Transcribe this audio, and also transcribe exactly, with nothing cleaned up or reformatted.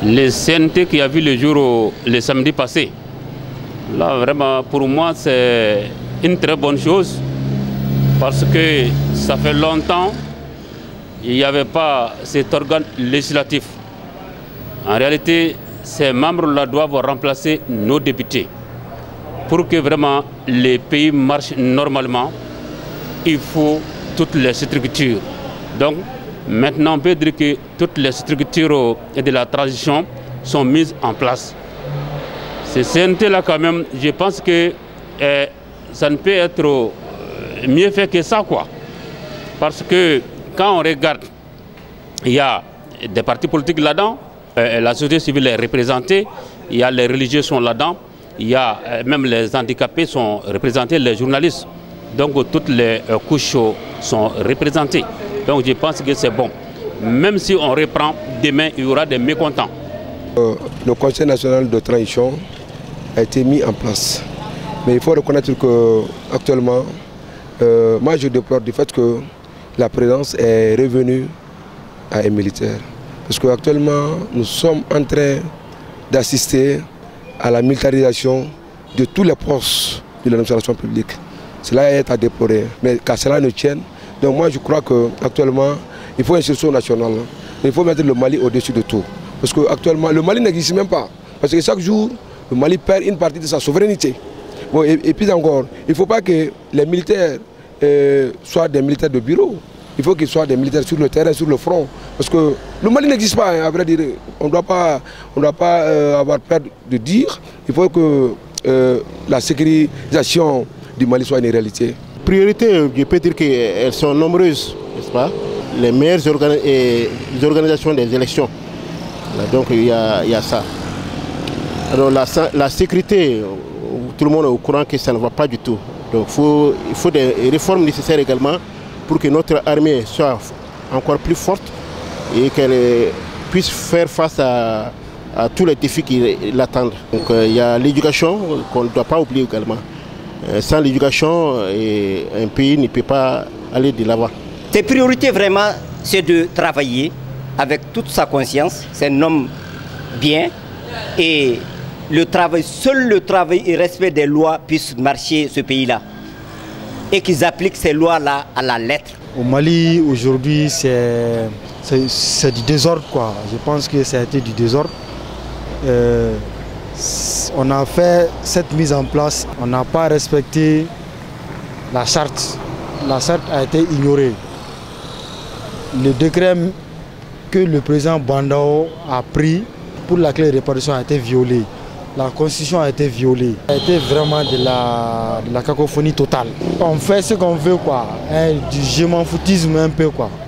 Le C N T qui a vu le jour le samedi passé, là vraiment pour moi c'est une très bonne chose parce que ça fait longtemps il n'y avait pas cet organe législatif. En réalité, ces membres-là doivent remplacer nos députés. Pour que vraiment les pays marchent normalement, il faut toutes les structures. Donc maintenant on peut dire que toutes les structures de la transition sont mises en place. Ce C N T-là quand même, je pense que eh, ça ne peut être mieux fait que ça, quoi. Parce que quand on regarde, il y a des partis politiques là-dedans, euh, la société civile est représentée, il y a les religieux sont là-dedans, il y a euh, même les handicapés sont représentés, les journalistes. Donc toutes les euh, couches sont représentées. Donc je pense que c'est bon. Même si on reprend, demain il y aura des mécontents. Euh, le Conseil national de transition a été mis en place. Mais il faut reconnaître qu'actuellement, euh, moi je déplore du fait que la présidence est revenue à un militaire. Parce qu'actuellement, nous sommes en train d'assister à la militarisation de tous les postes de l'administration publique. Cela est à déplorer. Mais qu'à cela ne tienne, donc moi je crois qu'actuellement, il faut une institution nationale. Il faut mettre le Mali au-dessus de tout. Parce qu'actuellement, le Mali n'existe même pas. Parce que chaque jour, le Mali perd une partie de sa souveraineté. Bon, et, et puis encore, il ne faut pas que les militaires euh, soient des militaires de bureau. Il faut qu'ils soient des militaires sur le terrain, sur le front. Parce que le Mali n'existe pas, hein, à vrai dire. On ne doit pas, on doit pas euh, avoir peur de dire. Il faut que euh, la sécurisation du Mali soit une réalité. Priorité, je peux dire qu'elles sont nombreuses, n'est-ce pas? Les meilleures organi et les organisations des élections. Là, donc il y, a, il y a ça. Alors la, la sécurité, tout le monde est au courant que ça ne va pas du tout. Donc faut, il faut des réformes nécessaires également pour que notre armée soit encore plus forte et qu'elle puisse faire face à, à tous les défis qui l'attendent. Donc euh, il y a l'éducation qu'on ne doit pas oublier également. Euh, sans l'éducation, un pays ne peut pas aller de l'avant. Ses priorités vraiment, c'est de travailler avec toute sa conscience. C'est un homme bien et le travail, seul le travail et le respect des lois puissent marcher ce pays-là. Et qu'ils appliquent ces lois-là à la lettre. Au Mali, aujourd'hui, c'est du désordre, quoi. Je pense que ça a été du désordre. Euh, on a fait cette mise en place, on n'a pas respecté la charte. La charte a été ignorée. Le décret que le président Bandao a pris pour la clé de répartition a été violé. La constitution a été violée. Ça a été vraiment de la, de la cacophonie totale. On fait ce qu'on veut, quoi. Hein, du je m'en foutisme un peu, quoi.